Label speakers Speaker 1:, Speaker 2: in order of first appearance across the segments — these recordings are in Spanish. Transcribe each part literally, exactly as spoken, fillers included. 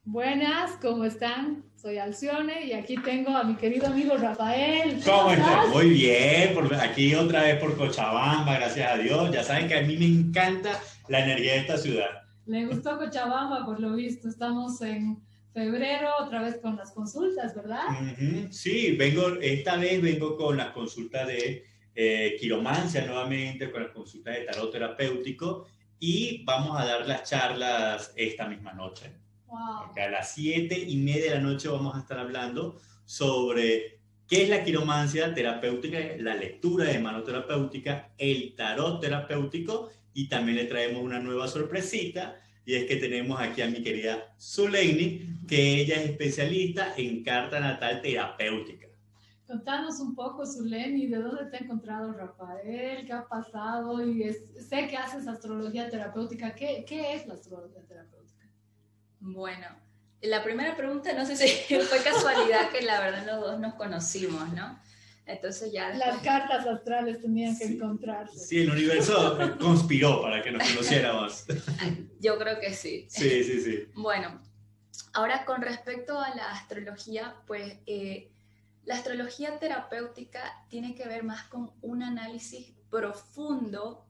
Speaker 1: Buenas, ¿cómo están? Soy Alcione y aquí tengo a mi querido amigo Rafael.
Speaker 2: ¿Cómo
Speaker 1: ¿Cómo
Speaker 2: estás?
Speaker 1: estás?
Speaker 2: Muy bien, por aquí otra vez por Cochabamba, gracias a Dios. Ya saben que a mí me encanta la energía de esta ciudad.
Speaker 1: Le gustó Cochabamba, por lo visto. Estamos en febrero, otra vez con las consultas, ¿verdad?
Speaker 2: Ujú, sí, vengo, esta vez vengo con las consultas de eh, quiromancia nuevamente, con las consultas de tarot terapéutico y vamos a dar las charlas esta misma noche.
Speaker 1: Wow.
Speaker 2: Porque a las siete y media de la noche vamos a estar hablando sobre qué es la quiromancia terapéutica, la lectura de mano terapéutica, el tarot terapéutico y también le traemos una nueva sorpresita y es que tenemos aquí a mi querida Zuleini, que ella es especialista en carta natal terapéutica.
Speaker 1: Contanos un poco, Zuleni, ¿de dónde te ha encontrado Rafael? ¿Qué ha pasado? Y es, sé que haces astrología terapéutica. ¿Qué, qué es la astrología terapéutica?
Speaker 3: Bueno, la primera pregunta, no sé si fue casualidad que la verdad los dos nos conocimos, ¿no? Entonces ya después...
Speaker 1: Las cartas astrales tenían que
Speaker 2: Sí,
Speaker 1: encontrarse.
Speaker 2: sí, el universo conspiró para que nos conociéramos.
Speaker 3: Yo creo que sí.
Speaker 2: Sí, sí, sí.
Speaker 3: Bueno, ahora con respecto a la astrología, pues eh, la astrología terapéutica tiene que ver más con un análisis profundo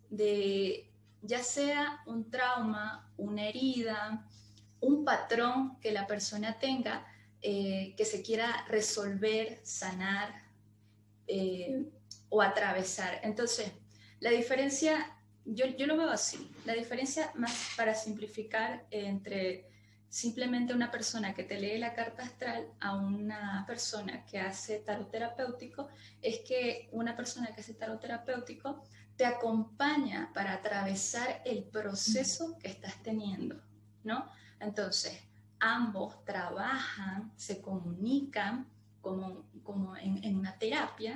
Speaker 3: de ya sea un trauma, una herida, un patrón que la persona tenga eh, que se quiera resolver, sanar eh, o atravesar. Entonces, la diferencia, yo, yo lo veo así, la diferencia más para simplificar eh, entre simplemente una persona que te lee la carta astral a una persona que hace tarot terapéutico es que una persona que hace tarot terapéutico te acompaña para atravesar el proceso que estás teniendo, ¿no? Entonces, ambos trabajan, se comunican como, como en, en una terapia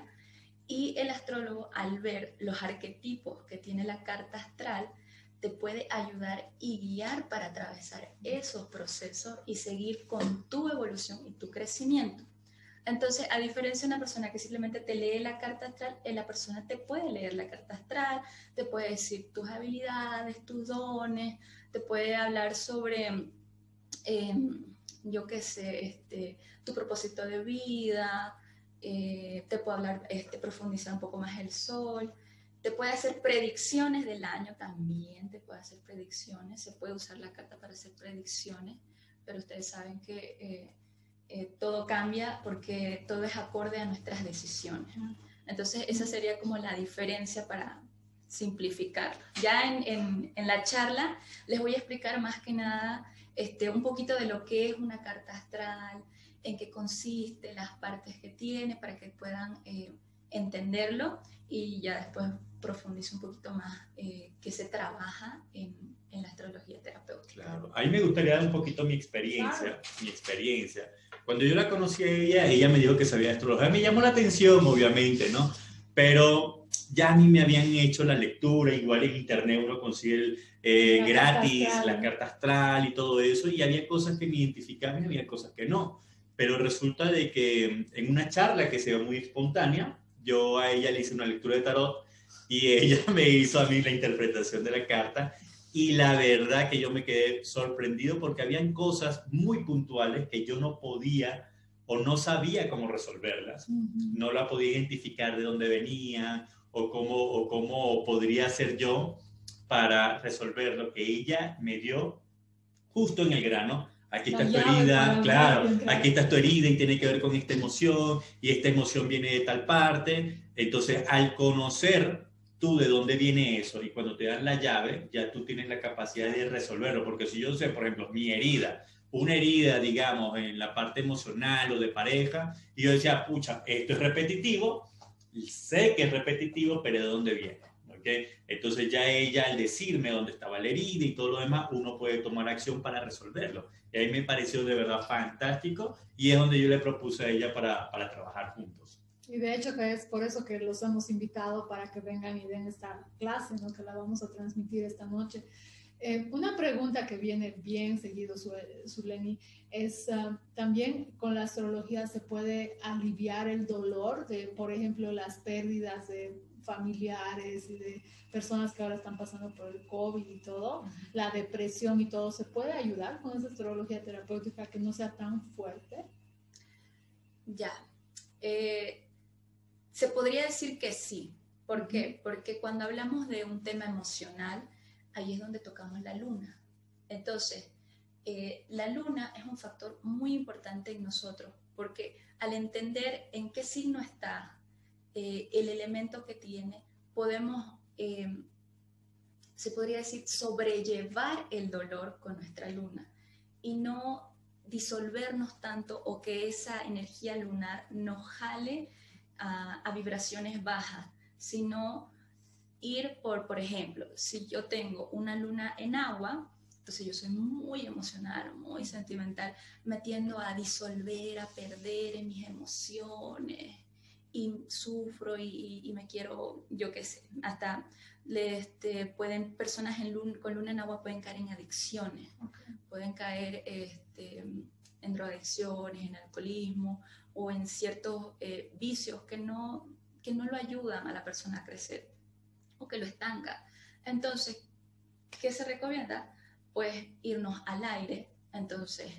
Speaker 3: y el astrólogo al ver los arquetipos que tiene la carta astral te puede ayudar y guiar para atravesar esos procesos y seguir con tu evolución y tu crecimiento. Entonces, a diferencia de una persona que simplemente te lee la carta astral, la persona te puede leer la carta astral, te puede decir tus habilidades, tus dones, te puede hablar sobre, eh, yo qué sé, este, tu propósito de vida, eh, te puede hablar, este, profundizar un poco más el sol, te puede hacer predicciones del año también, te puede hacer predicciones, se puede usar la carta para hacer predicciones, pero ustedes saben que... Eh, Eh, todo cambia porque todo es acorde a nuestras decisiones. Entonces esa sería como la diferencia para simplificar. Ya en, en, en la charla les voy a explicar más que nada este, un poquito de lo que es una carta astral, en qué consiste, las partes que tiene, para que puedan eh, entenderlo y ya después profundice un poquito más eh, qué se trabaja en, en la astrología terapéutica.
Speaker 2: Claro. A mí me gustaría dar un poquito mi experiencia,
Speaker 1: Claro.
Speaker 2: mi experiencia. Cuando yo la conocí a ella, ella me dijo que sabía astrología. Me llamó la atención, obviamente, ¿no? Pero ya a mí me habían hecho la lectura, igual en internet uno consigue eh,
Speaker 1: La carta
Speaker 2: gratis
Speaker 1: astral.
Speaker 2: la carta astral y todo eso, y había cosas que me identificaban y había cosas que no. Pero resulta de que en una charla que se ve muy espontánea, yo a ella le hice una lectura de tarot y ella me hizo a mí la interpretación de la carta. Y la verdad que yo me quedé sorprendido porque habían cosas muy puntuales que yo no podía o no sabía cómo resolverlas. Uh-huh. No la podía identificar de dónde venía o cómo, o cómo podría ser yo para resolver lo que ella me dio justo en el grano. Aquí está tu herida, claro, aquí está tu herida y tiene que ver con esta emoción y esta emoción viene de tal parte. Entonces, al conocer tú de dónde viene eso y cuando te dan la llave, ya tú tienes la capacidad de resolverlo. Porque si yo sé, por ejemplo, mi herida, una herida, digamos, en la parte emocional o de pareja, y yo decía, pucha, esto es repetitivo, sé que es repetitivo, pero ¿de dónde viene? ¿Okay? Entonces ya ella al decirme dónde estaba la herida y todo lo demás, uno puede tomar acción para resolverlo. Y ahí me pareció de verdad fantástico y es donde yo le propuse a ella para, para trabajar juntos.
Speaker 1: Y de hecho que es por eso que los hemos invitado para que vengan y den esta clase, ¿no? Que la vamos a transmitir esta noche. Eh, una pregunta que viene bien seguido, Zuleni, es uh, también con la astrología se puede aliviar el dolor de, por ejemplo, las pérdidas de familiares y de personas que ahora están pasando por el COVID y todo, la depresión y todo, ¿se puede ayudar con esa astrología terapéutica que no sea tan fuerte?
Speaker 3: Ya. Eh, se podría decir que sí. ¿Por qué? Porque cuando hablamos de un tema emocional, ahí es donde tocamos la luna. Entonces, eh, la luna es un factor muy importante en nosotros, porque al entender en qué signo está eh, el elemento que tiene, podemos, eh, se podría decir, sobrellevar el dolor con nuestra luna y no disolvernos tanto o que esa energía lunar nos jale a, a vibraciones bajas, sino ir por, por ejemplo, si yo tengo una luna en agua, entonces yo soy muy emocional, muy sentimental, me tiendo a disolver, a perder en mis emociones y sufro y, y me quiero, yo qué sé, hasta este, pueden, personas en luna, con luna en agua pueden caer en adicciones, okay. pueden caer este, en drogadicciones, en alcoholismo o en ciertos eh, vicios que no, que no lo ayudan a la persona a crecer o que lo estanca. Entonces, ¿qué se recomienda? Pues irnos al aire. Entonces,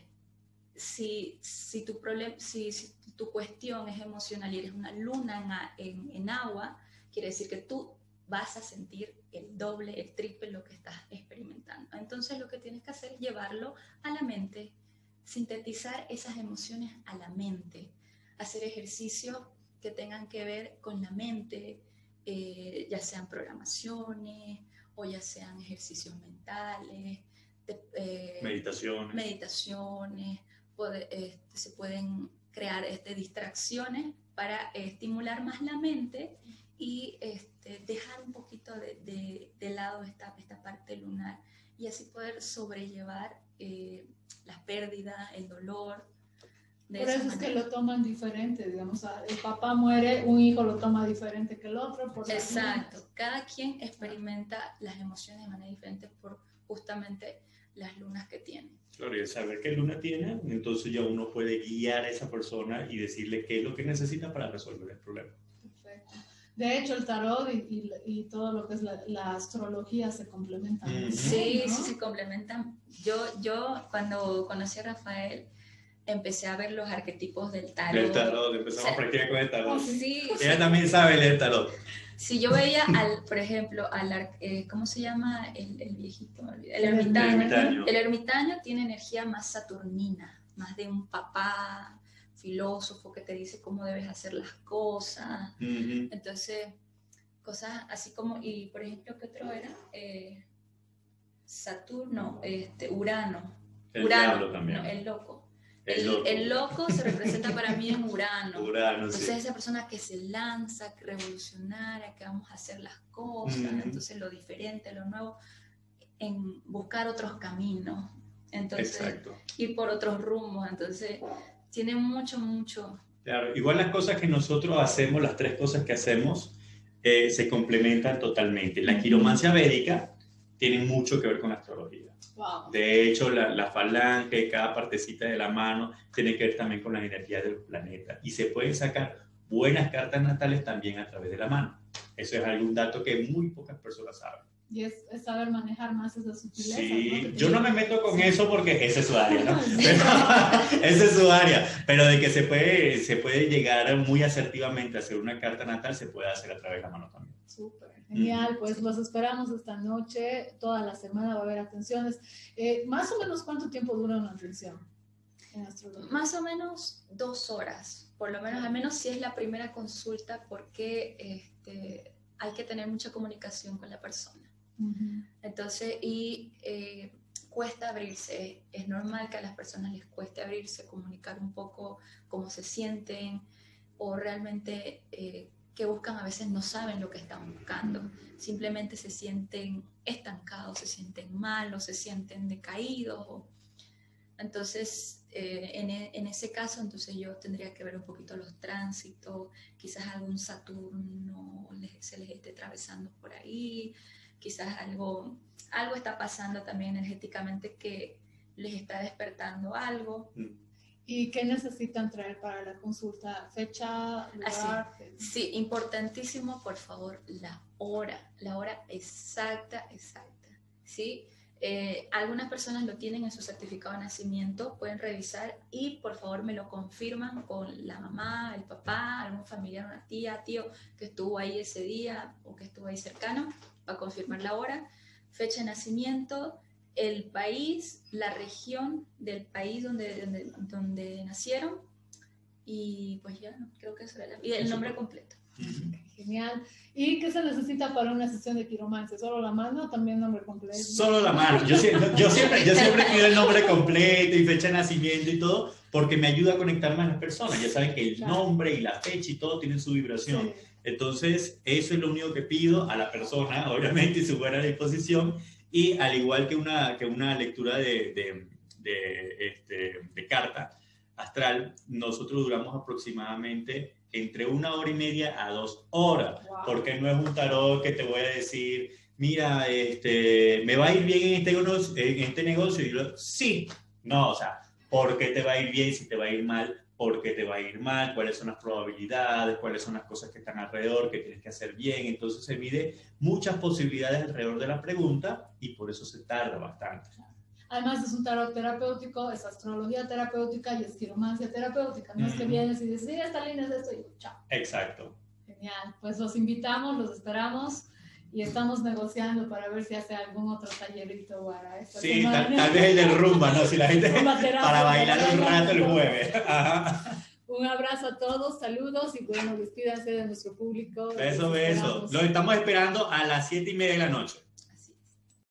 Speaker 3: si, si, tu, problem, si, si tu cuestión es emocional y eres una luna en, en, en agua, quiere decir que tú vas a sentir el doble, el triple lo que estás experimentando. Entonces, lo que tienes que hacer es llevarlo a la mente, sintetizar esas emociones a la mente, hacer ejercicios que tengan que ver con la mente, eh, ya sean programaciones o ya sean ejercicios mentales, de, eh,
Speaker 2: meditaciones.
Speaker 3: meditaciones, puede, eh, se pueden crear este, distracciones para eh, estimular más la mente y este, dejar un poquito de, de, de lado esta, esta parte lunar y así poder sobrellevar eh, las pérdidas, el dolor.
Speaker 1: Por eso es que lo toman diferente, digamos, el papá muere, un hijo lo toma diferente que el otro. Por
Speaker 3: Exacto, cada quien experimenta las emociones de manera diferente por justamente las lunas que tiene.
Speaker 2: Claro, y al saber qué luna tiene, entonces ya uno puede guiar a esa persona y decirle qué es lo que necesita para resolver el problema.
Speaker 1: Perfecto. De hecho, el tarot y, y, y todo lo que es la, la astrología se complementan.
Speaker 3: Mm-hmm. Sí, ¿no? sí, se complementan. Yo, yo cuando conocí a Rafael, empecé a ver los arquetipos del tarot.
Speaker 2: Del tarot, empezamos o sea, a practicar con el tarot.
Speaker 3: Sí.
Speaker 2: Ella sí. También sabe leer tarot.
Speaker 3: Si yo veía, al, por ejemplo, al, eh, ¿cómo se llama el, el viejito? El ermitaño. el ermitaño. El ermitaño tiene energía más saturnina, más de un papá filósofo que te dice cómo debes hacer las cosas. Uh-huh. Entonces, cosas así como, y por ejemplo, ¿qué otro era? Eh, Saturno, este, Urano.
Speaker 2: El
Speaker 3: Urano,
Speaker 2: diablo también.
Speaker 3: No, el loco.
Speaker 2: El,
Speaker 3: el,
Speaker 2: loco.
Speaker 3: el loco se representa para mí en Urano.
Speaker 2: Urano,
Speaker 3: entonces
Speaker 2: sí.
Speaker 3: Esa persona que se lanza, que revolucionaria, que vamos a hacer las cosas, mm. entonces lo diferente, lo nuevo, en buscar otros caminos, entonces
Speaker 2: Exacto.
Speaker 3: ir por otros rumbos, entonces tiene mucho, mucho.
Speaker 2: Claro, igual las cosas que nosotros hacemos, las tres cosas que hacemos, eh, se complementan totalmente. La quiromancia védica tiene mucho que ver con la astrología.
Speaker 1: Wow.
Speaker 2: De hecho, la, la falange, cada partecita de la mano, tiene que ver también con las energías del planeta. Y se pueden sacar buenas cartas natales también a través de la mano. Eso es algún dato que muy pocas personas saben.
Speaker 1: Y es, es saber manejar más esas sutilezas.
Speaker 2: Sí,
Speaker 1: ¿no?
Speaker 2: yo no me meto con sí. eso porque esa es su área, ¿no? Pero, esa es su área. Pero de que se puede, se puede llegar muy asertivamente a hacer una carta natal, se puede hacer a través de la mano también.
Speaker 1: Súper. Genial, pues los esperamos esta noche, toda la semana va a haber atenciones. Eh, más o menos, ¿cuánto tiempo dura una atención en astrología?
Speaker 3: Más o menos dos horas, por lo menos, al menos si es la primera consulta, porque este, hay que tener mucha comunicación con la persona. Uh-huh. Entonces, y eh, cuesta abrirse, es normal que a las personas les cueste abrirse, comunicar un poco cómo se sienten o realmente... Eh, que buscan a veces no saben lo que están buscando, simplemente se sienten estancados, se sienten malos, se sienten decaídos. Entonces, eh, en, en ese caso, entonces yo tendría que ver un poquito los tránsitos, quizás algún Saturno les, se les esté atravesando por ahí, quizás algo, algo está pasando también energéticamente que les está despertando algo.
Speaker 1: ¿Y qué necesitan traer para la consulta? ¿Fecha, lugar?
Speaker 3: Así. Sí, importantísimo, por favor, la hora, la hora exacta, exacta, ¿sí? Eh, algunas personas lo tienen en su certificado de nacimiento, pueden revisar y por favor me lo confirman con la mamá, el papá, algún familiar, una tía, tío que estuvo ahí ese día o que estuvo ahí cercano, para confirmar la hora, fecha de nacimiento, el país, la región del país donde, donde, donde nacieron y pues ya, creo que eso era la, y el nombre completo.
Speaker 1: Genial. ¿Y qué se necesita para una sesión de quiromancia? ¿Solo la mano o también nombre completo?
Speaker 2: Solo la mano. Yo, yo, siempre, yo siempre pido el nombre completo y fecha de nacimiento y todo, porque me ayuda a conectar más a las personas. Ya saben que el
Speaker 1: Claro.
Speaker 2: nombre y la fecha y todo tienen su vibración.
Speaker 1: Sí.
Speaker 2: Entonces, eso es lo único que pido a la persona, obviamente, y su buena disposición. Y al igual que una, que una lectura de, de, de, este, de carta astral, nosotros duramos aproximadamente entre una hora y media a dos horas,
Speaker 1: Wow.
Speaker 2: porque no es un tarot que te voy a decir, mira, este, me va a ir bien en este, en este negocio, y yo, sí, no, o sea, ¿por qué te va a ir bien? Si te va a ir mal, ¿por qué te va a ir mal? ¿Cuáles son las probabilidades? ¿Cuáles son las cosas que están alrededor que tienes que hacer bien? Entonces se mide muchas posibilidades alrededor de la pregunta y por eso se tarda bastante.
Speaker 1: Además es un tarot terapéutico, es astrología terapéutica y es quiromancia terapéutica. No
Speaker 2: Mm.
Speaker 1: es que vienes y dices, sí, esta línea es esto y chao.
Speaker 2: Exacto.
Speaker 1: Genial. Pues los invitamos, los esperamos y estamos negociando para ver si hace algún otro tallerito para esta
Speaker 2: Sí,
Speaker 1: semana.
Speaker 2: tal, tal vez el de rumba, ¿no? Si la gente
Speaker 1: Rumba terapia,
Speaker 2: para bailar un
Speaker 1: rumba
Speaker 2: rato el
Speaker 1: terapia.
Speaker 2: jueves. Ajá.
Speaker 1: Un abrazo a todos, saludos y bueno, despídanse de nuestro público.
Speaker 2: Beso,
Speaker 1: Los
Speaker 2: beso.
Speaker 1: esperamos.
Speaker 2: Los estamos esperando a las siete y media de la noche.